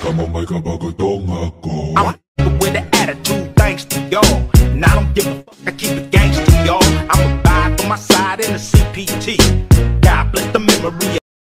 I'ma make a bagatong ako. I'm with the attitude, thanks to y'all. And I don't give a fuck, I keep it gangster, y'all. I'm a vibe on my side in the CPT.